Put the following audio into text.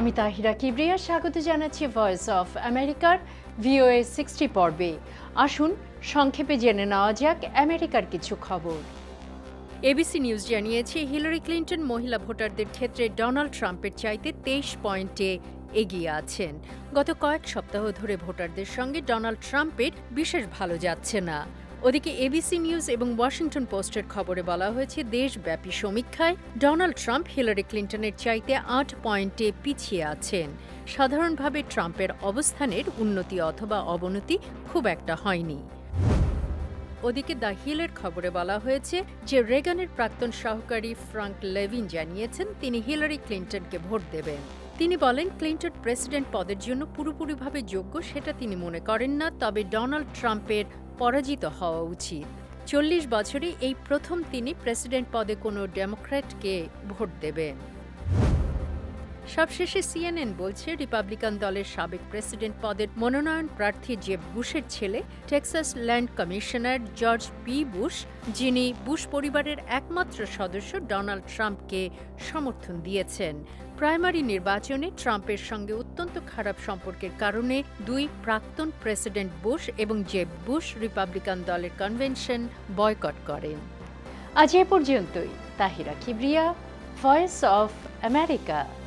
আমি তাহিরা কিবরিয়া স্বাগত জানাচ্ছি ভয়েস অফ আমেরিকার VOA 60 পর্বে। আসুন সংক্ষেপে জেনে নেওয়া যাক আমেরিকার কিছু খবর। এবিসি নিউজ জানিয়েছে হিলারি ক্লিন্টন মহিলা ভোটারদের ক্ষেত্রে ডোনাল্ড ট্রাম্পের চাইতে 23 পয়েন্টে এগিয়ে আছেন। গত কয়েক সপ্তাহ ধরে ভোটারদের সঙ্গে ডোনাল্ড ট্রাম্পের বিশেষ ভালো যাচ্ছে না। ওদিকে এবিসি নিউজ এবং ওয়াশিংটন পোস্টের খবরে বলা হয়েছে দেশব্যাপী সমীক্ষায় ডোনাল্ড ট্রাম্প হিলারি ক্লিন্টনের চাইতে 8 পয়েন্টে পিছিয়ে আছেন। সাধারণভাবে ট্রাম্পের অবস্থানের উন্নতি অথবা অবনতি খুব একটা হয়নি। ওদিকে দ্য হিলের খবরে বলা হয়েছে যে রেগানের প্রাক্তন সহকারী ফ্রাঙ্ক লেভিন জানিয়েছেন তিনি হিলারি ক্লিন্টনকে ভোট দেবেন। তিনি বলেন ক্লিন্টন প্রেসিডেন্ট পদের জন্য পুরোপুরিভাবে যোগ্য সেটা তিনি মনে করেন না, তবে ডোনাল্ড ট্রাম্পের পরাজিত হওয়া উচিত। 40 বছরে এই প্রথম তিনি প্রেসিডেন্ট পদে কোনো ডেমোক্র্যাটকে ভোট দেবেন। সবশেষে সিএনএন বলছে রিপাবলিকান দলের সাবেক প্রেসিডেন্ট পদের মনোনয়ন প্রার্থী জেব বুশের ছেলে Texas land commissioner George P Bush, যিনি বুশ পরিবারের একমাত্র সদস্য, ডোনাল্ড ট্রাম্পকে সমর্থন দিয়েছেন। প্রাইমারি নির্বাচনে ট্রাম্পের সঙ্গে অত্যন্ত খারাপ সম্পর্কের কারণে দুই প্রাক্তন প্রেসিডেন্ট বুশ এবং জেব বুশ রিপাবলিকান দলের কনভেনশন বয়কট করেন। আজ এ পর্যন্তই। Tahira Kibria, Voice of America.